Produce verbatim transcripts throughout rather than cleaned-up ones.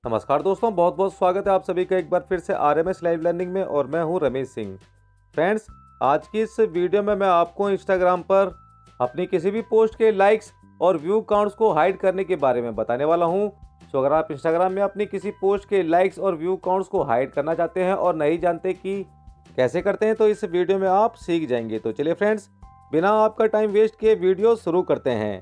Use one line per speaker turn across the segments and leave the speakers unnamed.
नमस्कार दोस्तों, बहुत बहुत स्वागत है आप सभी का एक बार फिर से R M S live learning में। और मैं हूं रमेश सिंह। फ्रेंड्स, आज की इस वीडियो में मैं आपको इंस्टाग्राम पर अपनी किसी भी पोस्ट के लाइक्स और व्यू काउंट्स को हाइड करने के बारे में बताने वाला हूं। तो अगर आप इंस्टाग्राम में अपनी किसी पोस्ट के लाइक्स और व्यू काउंट्स को हाइड करना चाहते हैं और नहीं जानते कि कैसे करते हैं, तो इस वीडियो में आप सीख जाएंगे। तो चलिए फ्रेंड्स, बिना आपका टाइम वेस्ट किए वीडियो शुरू करते हैं।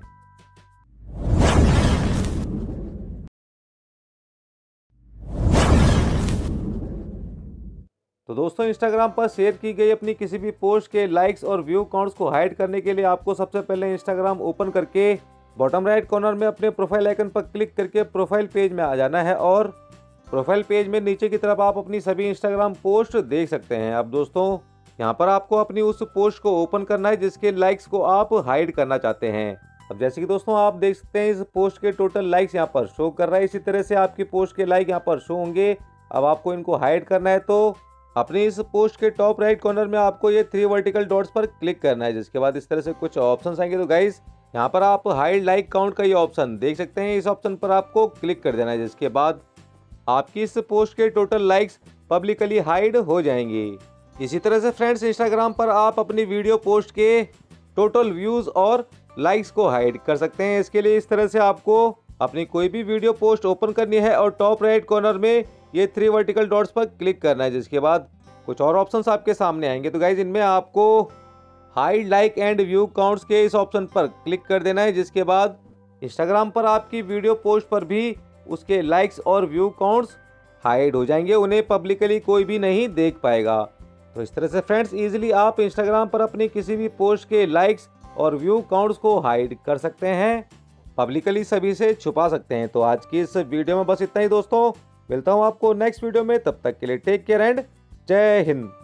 तो दोस्तों, इंस्टाग्राम पर शेयर की गई अपनी किसी भी पोस्ट के लाइक्स और व्यू काउंट्स को हाइड करने के लिए आपको सबसे पहले इंस्टाग्राम ओपन करके बॉटम राइट कॉर्नर में अपने प्रोफाइल आइकन पर क्लिक करके प्रोफाइल पेज में आ जाना है। और प्रोफाइल पेज में नीचे की तरफ आप अपनी सभी इंस्टाग्राम पोस्ट देख सकते हैं। अब दोस्तों, यहाँ पर आपको अपनी उस पोस्ट को ओपन करना है जिसके लाइक्स को आप हाइड करना चाहते हैं। अब जैसे कि दोस्तों आप देख सकते हैं, इस पोस्ट के टोटल लाइक्स यहाँ पर शो कर रहा है। इसी तरह से आपकी पोस्ट के लाइक यहाँ पर शो होंगे। अब आपको इनको हाइड करना है तो अपनी इस पोस्ट के टॉप राइट कॉर्नर में आपको ये थ्री वर्टिकल डॉट्स पर क्लिक करना है, जिसके बाद इस तरह से कुछ ऑप्शंस आएंगे। तो गाइस, यहाँ पर आप हाइड लाइक काउंट का ये ऑप्शन देख सकते हैं। इस ऑप्शन पर आपको क्लिक कर देना है, जिसके बाद आपकी इस पोस्ट के टोटल लाइक्स पब्लिकली हाइड हो जाएंगे। इसी तरह से फ्रेंड्स, इंस्टाग्राम पर आप अपनी वीडियो पोस्ट के टोटल व्यूज और लाइक्स को हाइड कर सकते हैं। इसके लिए इस तरह से आपको अपनी कोई भी वीडियो पोस्ट ओपन करनी है और टॉप राइट कॉर्नर में ये थ्री वर्टिकल डॉट्स पर क्लिक करना है, जिसके बाद कुछ और ऑप्शंस आपके सामने आएंगे। तो गाइज, इनमें आपको hide like and view counts के इस ऑप्शन पर क्लिक कर देना है, जिसके बाद इंस्टाग्राम पर आपकी वीडियो पोस्ट पर भी उसके लाइक्स और व्यू काउंट्स हाइड हो जाएंगे। उन्हें पब्लिकली कोई भी नहीं देख पाएगा। तो इस तरह से फ्रेंड्स, इजीली आप इंस्टाग्राम पर अपनी किसी भी पोस्ट के लाइक्स और व्यू काउंट्स को हाइड कर सकते हैं, पब्लिकली सभी से छुपा सकते हैं। तो आज की इस वीडियो में बस इतना ही दोस्तों। मिलता हूं आपको नेक्स्ट वीडियो में, तब तक के लिए टेक केयर एंड जय हिंद।